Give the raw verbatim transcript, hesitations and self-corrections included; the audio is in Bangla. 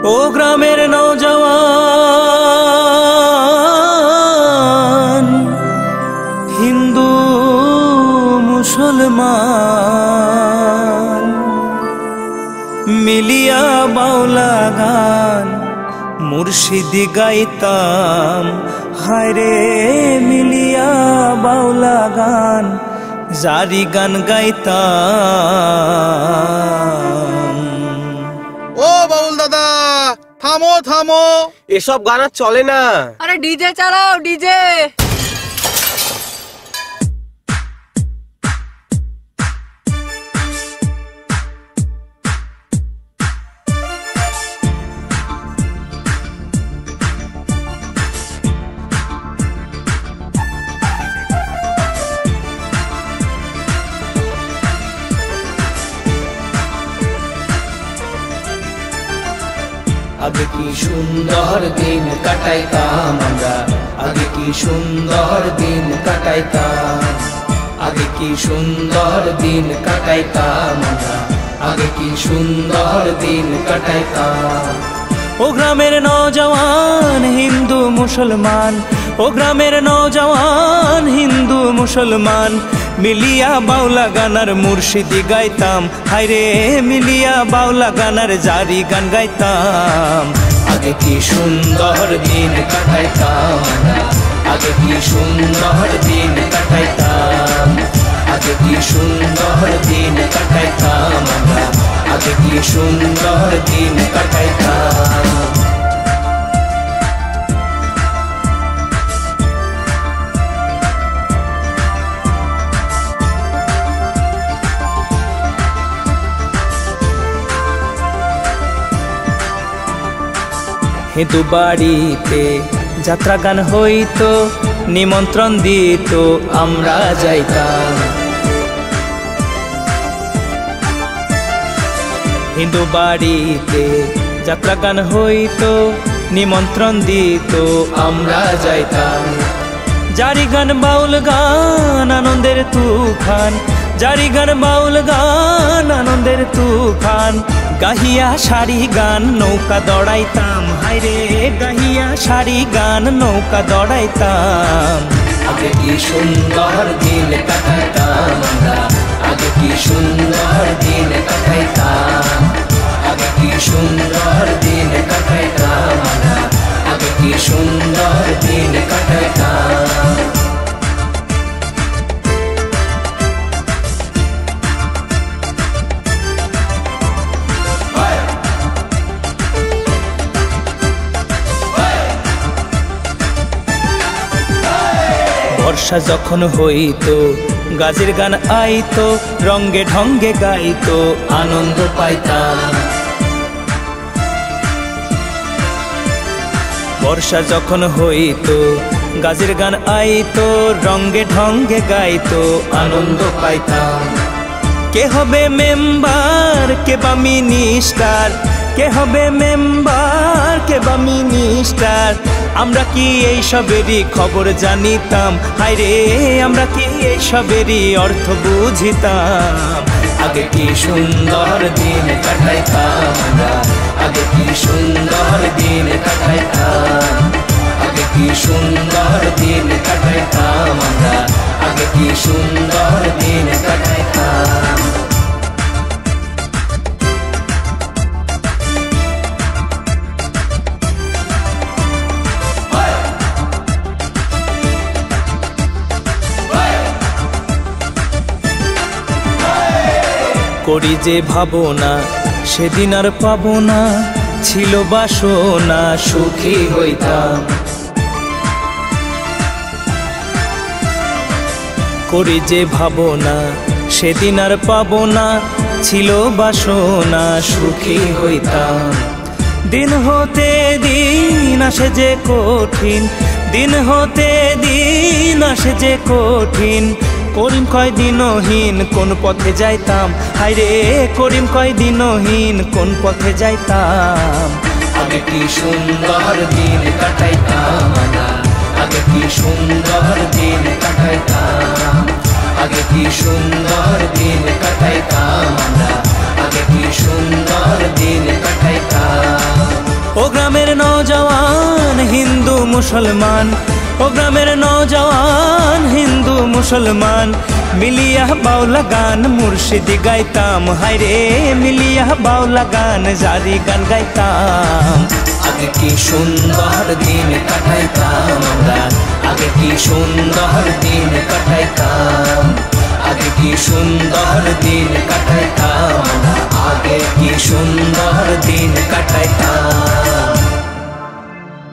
ও গ্রামের নওজওয়ান হিন্দু মুসলমান মিলিয়া বাউলা গান মুর্শিদি গাইতাম, হায়রে মিলিয়া বাউলা গান জারি গান গাইতাম। ও বাউল দাদা থামো থামো, এসব গান আর চলে না। আরে ডিজে চালাও, ডিজে। আগে কি সুন্দর দিন কাটাইতাম আমরা, আগে কি সুন্দর দিন কাটাইতাম, আগে কি সুন্দর দিন কাটাইতাম আমরা, আগে কি সুন্দর দিন কাটাইতাম। ও গ্রামের নওজওয়ান হিন্দু মুসলমান, ও গ্রামের নওজওয়ান হিন্দু মুসলমান মিলিয়া বাউলা গানার মুর্শিদি গাইতাম, হায়রে মিলিয়া বাউলা গানার জারি গান গাইতাম। আগে কি সুন্দর দিন কাটাইতাম, আগে কি সুন্দর দিন কাটাইতাম, আগে কি সুন্দর দিন কাটাইতাম আমরা, আগে কি সুন্দর দিন কাটাইতাম। হিন্দু বাড়িতে যাত্রা গান হইতো, নিমন্ত্রণ দিত আমরা যাইতাম। হিন্দু বাড়িতে যাত্রা গান হইতো, নিমন্ত্রণ দিত আমরা যাইতাম। জারি গান বাউল গান আনন্দের তুফান, জারি গান বাউল গান আনন্দের তুফান গাহিয়া সারি গান নৌকা দৌড়াইতাম, হায়রে গাহিয়া সারি গান নৌকা দৌড়াইতাম। আগে কি সুন্দর দিন কাটাইতাম আমরা, আগে কি সুন্দর দিন কাটাইতাম, আগে কি সুন্দর দিন কাটাইতাম আমরা, আগে কি সুন্দর দিন কাটাইতাম। বর্ষা যখন হইতো গাজের গান আইতো, রঙ্গে ঢঙ্গে গাইতো আনন্দ পাইতাম। বর্ষা যখন হইতো গাজের গান আইতো, রঙ্গে ঢঙ্গে গাইতো আনন্দ পাইতাম। কে হবে মেম্বার কে বা মিনিস্টার, কে হবে মেম্বার কে বা মিনিস্টার আমরা কি এই সবেরই খবর জানিতাম, হায়রে আমরা কি এই সবেরই অর্থ বুঝিতাম। আগে কি সুন্দর দিন কাটাইতাম আমরা, আগে কি সুন্দর দিন কাটাইতাম, আগে কি সুন্দর দিন কাটাইতাম আমরা, আগে কি সুন্দর দিন কাটাইতাম। করি যে ভাবনা সেদিন আর পাবো না, ছিল বাসনা সুখী হইতাম। করি যে ভাবনা সেদিন আর পাবো না, ছিল বাসনা সুখী হইতাম। দিন হতে দিন আসে যে কঠিন, দিন হতে দিন আসে যে কঠিন করিম কয় দিনহীন কোন পথে যাইতাম, হায়রে করিম কয় দিনহীন কোন পথে যাইতাম। আগে কি সুন্দর দিন কাটাইতাম আমরা, আগে কি সুন্দর দিন কাটাইতাম, আগে কি সুন্দর দিন কাটাইতাম আমরা, আগে কি সুন্দর দিন কাটাইতাম। মুসলমান ও গ্রামের নওজওয়ান হিন্দু মুসলমান মিলিয়া বাউলা গান মুর্শিদি গাইতাম হায়রে মিলিয়া বাউলা গান জারি গান গাইতাম আগে কি সুন্দর দিন কাটাইতাম আমরা আগে কি সুন্দর দিন কাটাইতাম আগে কি সুন্দর দিন কাটাইতাম আগে কি সুন্দর দিন কাটাইতাম